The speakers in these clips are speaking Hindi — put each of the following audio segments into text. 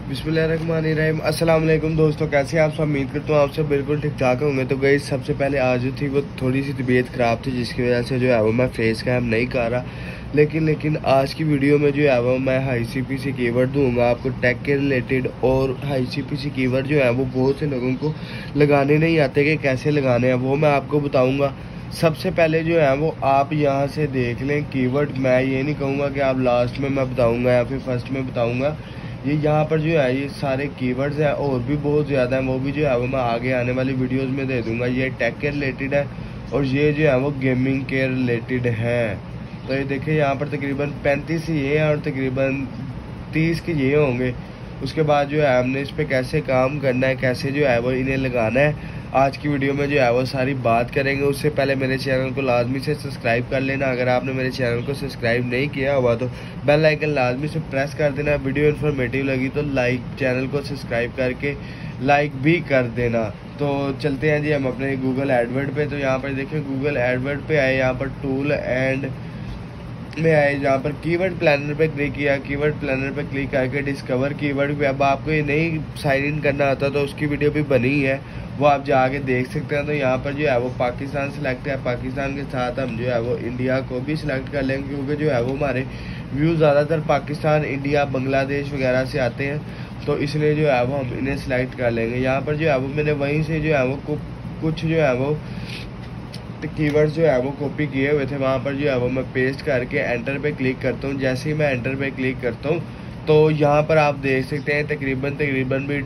बिस्मिल्लाहिर्रहमानिर्रहीम। अस्सलाम वालेकुम दोस्तों, कैसे हैं आप सब? उम्मीद करता हूँ आप सब बिल्कुल ठीक ठाक होंगे। तो गई सबसे पहले आज जो थी वो थोड़ी सी तबीयत ख़राब थी, जिसकी वजह से जो है वो मैं फेस कैम नहीं कर रहा। लेकिन आज की वीडियो में जो है वो मैं हाई CPC कीवर्ड दूंगा आपको टेक के रिलेटेड। और हाई CPC कीवर्ड जो है वो बहुत से लोगों को लगाने नहीं आते कि कैसे लगाने हैं, वो मैं आपको बताऊँगा। सबसे पहले जो है वो आप यहाँ से देख लें कीवर्ड। मैं ये नहीं कहूँगा कि आप लास्ट में मैं बताऊँगा या फिर फर्स्ट में बताऊँगा। ये यहाँ पर जो है ये सारे कीवर्ड्स हैं और भी बहुत ज़्यादा हैं, वो भी जो है वो मैं आगे आने वाली वीडियोस में दे दूँगा। ये टेक के रिलेटेड है और ये जो है वो गेमिंग के रिलेटेड है। तो ये देखिए यहाँ पर तकरीबन 35 ये हैं और तकरीबन 30 के ये होंगे। उसके बाद जो है हमने इस पर कैसे काम करना है, कैसे जो है वो इन्हें लगाना है, आज की वीडियो में जो है वो सारी बात करेंगे। उससे पहले मेरे चैनल को लाजमी से सब्सक्राइब कर लेना। अगर आपने मेरे चैनल को सब्सक्राइब नहीं किया हुआ तो बेल आइकन लाजमी से प्रेस कर देना। वीडियो इन्फॉर्मेटिव लगी तो लाइक, चैनल को सब्सक्राइब करके लाइक भी कर देना। तो चलते हैं जी हम अपने गूगल एडवर्ड पे। तो यहाँ पर देखिए गूगल एडवर्ड पे आए, यहाँ पर टूल एंड में आए, जहाँ पर कीवर्ड प्लानर पे क्लिक किया। कीवर्ड प्लानर पे क्लिक करके डिस्कवर कीवर्ड पे, अब आपको ये नहीं साइन इन करना आता तो उसकी वीडियो भी बनी है, वो आप जाके देख सकते हैं। तो यहाँ पर जो है वो पाकिस्तान सिलेक्ट है। पाकिस्तान के साथ हम जो है वो इंडिया को भी सिलेक्ट कर लेंगे, क्योंकि जो है वो हमारे व्यू ज़्यादातर पाकिस्तान, इंडिया, बांग्लादेश वगैरह से आते हैं, तो इसलिए जो है वो हम इन्हें सिलेक्ट कर लेंगे। यहाँ पर जो है वो मैंने वहीं से जो है वो कुछ जो है वो कीवर्ड्स जो है वो कॉपी किए हुए थे, वहाँ पर जो है वो मैं पेस्ट करके एंटर पे क्लिक करता हूँ। जैसे ही मैं एंटर पे क्लिक करता हूँ तो यहाँ पर आप देख सकते हैं तकरीबन भी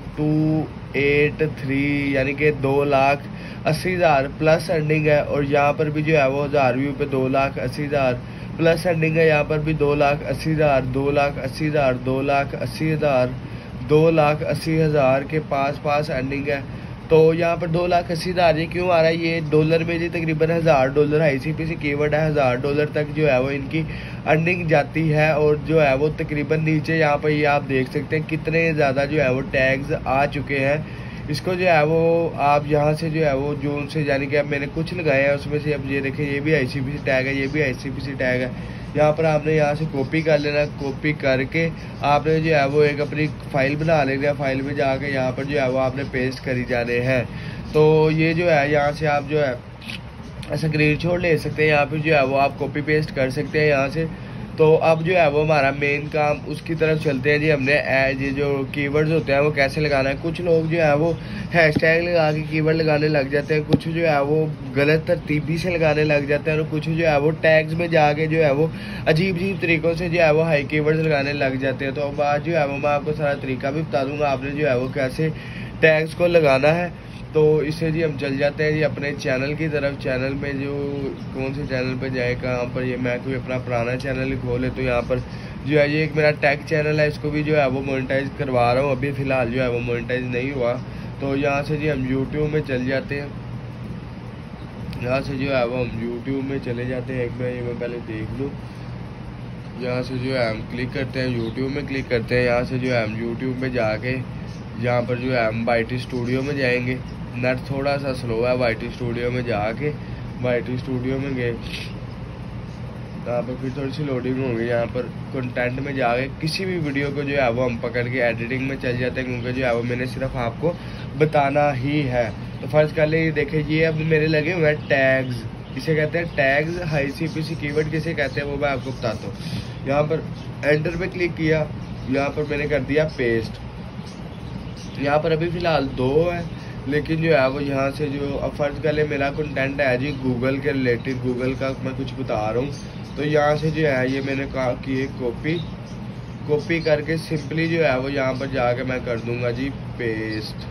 283 यानी कि 2,80,000 प्लस अर्निंग है। और यहाँ पर भी जो है वो 1000 व्यू पे 2,80,000 प्लस अर्निंग है। यहाँ पर भी 2,80,000 2,80,000 2,80,000 2,80,000 के पास अर्निंग है। तो यहाँ पर 2,80,000 ये क्यों आ रहा है? ये डॉलर में जी तकरीबन $1000 हाई CPC कीवर्ड है, $1000 तक जो है वो इनकी अर्निंग जाती है। और जो है वो तकरीबन नीचे यहाँ पर ये आप देख सकते हैं कितने ज़्यादा जो है वो टैग्स आ चुके हैं। इसको जो है वो आप यहाँ से जो है वो जो से यानी कि अब मैंने कुछ लगाए हैं उसमें से, अब ये देखिए ये भी हाई CPC टैग है, ये भी हाई CPC टैग है। यहाँ पर आपने यहाँ से कॉपी कर लेना। कॉपी करके आपने जो है वो एक अपनी फाइल बना लेना। फाइल में जाके यहाँ पर जो है वो आपने पेस्ट करी जाने हैं। तो ये जो है यहाँ से आप जो है स्क्रीनशॉट ले सकते हैं, यहाँ पर जो है वो आप कॉपी पेस्ट कर सकते हैं यहाँ से। तो अब जो है वो हमारा मेन काम उसकी तरफ चलते हैं जी। हमने ये जो कीवर्ड्स होते हैं वो कैसे लगाना है। कुछ लोग जो है वो हैशटैग लगा के कीवर्ड लगाने लग जाते हैं, कुछ जो है वो गलत तरतीबी से लगाने लग जाते हैं, और कुछ जो है वो टैग्स में जाके जो है वो अजीब तरीक़ों से जो है वो हाई कीवर्ड्स लगाने लग जाते हैं। तो अब आज जो है वो मैं आपको सारा तरीका भी बता दूँगा, आपने जो है वो कैसे टैग्स को लगाना है। तो इससे जी हम चल जाते हैं जी अपने चैनल की तरफ। चैनल में जो कौन से चैनल पे जाए, कहाँ पर, ये मैं कोई अपना पुराना चैनल ही खोले तो यहाँ पर जो है ये एक मेरा टैग चैनल है, इसको भी जो है वो मोनेटाइज करवा रहा हूँ। अभी फ़िलहाल जो है वो मोनेटाइज नहीं हुआ। तो यहाँ से जी हम यूट्यूब में चल जाते हैं। यहाँ से जो है वो हम यूट्यूब में चले जाते हैं। एक बार ये मैं पहले देख लूँ। यहाँ से जो है हम क्लिक करते हैं, यूट्यूब में क्लिक करते हैं। यहाँ से जो है हम यूट्यूब में जाके यहाँ पर जो है हम YT स्टूडियो में जाएंगे। नेट थोड़ा सा स्लो है। YT स्टूडियो में जाके YT स्टूडियो में गए, यहाँ पर फिर थोड़ी सी लोडिंग होगी। यहाँ पर कंटेंट में जाके किसी भी वीडियो को जो है वो हम पकड़ के एडिटिंग में चल जाते हैं, क्योंकि जो है वो मैंने सिर्फ आपको बताना ही है। तो फर्स्ट कर ले, देखिए ये अब मेरे लगे हुए हैं टैग्स, इसे कहते हैं टैग्स। हाई CPC कीवर्ड किसे कहते हैं वो मैं आपको बताता हूँ। यहाँ पर एंटर पे क्लिक किया, यहाँ पर मैंने कर दिया पेस्ट। यहाँ पर अभी फ़िलहाल 2 है, लेकिन जो है वो यहाँ से जो अब फर्ज कर ले मेरा कंटेंट है जी गूगल के रिलेटेड, गूगल का मैं कुछ बता रहा हूँ। तो यहाँ से जो है ये मैंने कहा कि कॉपी करके सिंपली जो है वो यहाँ पर जाके मैं कर दूँगा जी पेस्ट।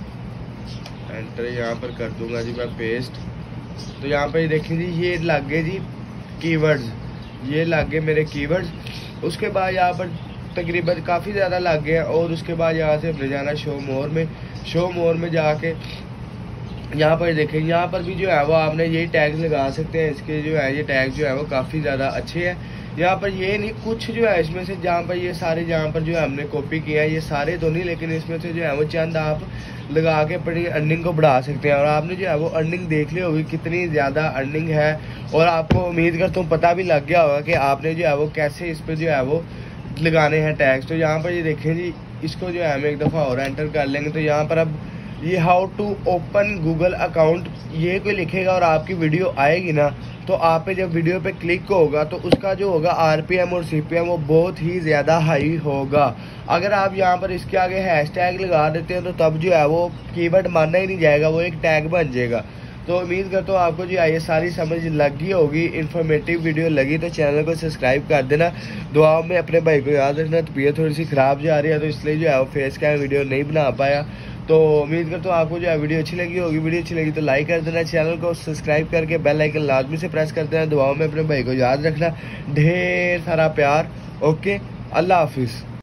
एंटर यहाँ पर कर दूँगा जी मैं पेस्ट। तो यहाँ पर देखिए जी ये लग गए जी कीवर्ड्स, ये लग गए मेरे कीवर्ड्स। उसके बाद यहाँ पर तकरीबन काफ़ी ज़्यादा लग गया। और उसके बाद यहाँ से हमने जाना शो मोर में जाके यहाँ पर देखें, यहाँ पर भी जो है वो आपने यही टैग्स लगा सकते हैं। इसके जो है ये टैग जो है वो काफ़ी ज़्यादा अच्छे हैं। यहाँ पर ये नहीं, कुछ जो है इसमें से जहाँ पर ये सारे जहाँ पर जो है हमने कॉपी किया है, ये सारे तो नहीं, लेकिन इसमें से जो है वो चंद आप लगा के अपनी अर्निंग को बढ़ा सकते हैं। और आपने जो है वो अर्निंग देख ली होगी कितनी ज़्यादा अर्निंग है, और आपको उम्मीद करता हूँ पता भी लग गया होगा कि आपने जो है वो कैसे इस पर जो है वो लगाने हैं टैग्स। तो यहाँ पर ये देखें जी, इसको जो है हम एक दफ़ा और एंटर कर लेंगे। तो यहाँ पर अब ये how to open Google account ये कोई लिखेगा और आपकी वीडियो आएगी ना, तो आप पे जब वीडियो पे क्लिक होगा तो उसका जो होगा आरपीएम और सीपीएम वो बहुत ही ज़्यादा हाई होगा। अगर आप यहाँ पर इसके आगे हैशटैग लगा देते हैं तो तब जो है वो कीवर्ड मानना ही नहीं जाएगा, वो एक टैग बन जाएगा। तो उम्मीद करता हूँ आपको जो है ये सारी समझ लगी होगी, इन्फॉर्मेटिव वीडियो लगी तो चैनल को सब्सक्राइब कर देना। दुआओं में अपने भाई को याद रखना। तबीयत थोड़ी सी ख़राब जा रही है तो इसलिए जो है वो फेस कैम वीडियो नहीं बना पाया। तो उम्मीद करता हूँ आपको जो है वीडियो अच्छी लगी होगी। वीडियो अच्छी लगी तो लाइक कर देना, चैनल को सब्सक्राइब करके बेल आइकन लाजमी से प्रेस कर देना। दुआओं में अपने भाई को याद रखना। ढेर सारा प्यार। ओके, अल्लाह हाफिज़।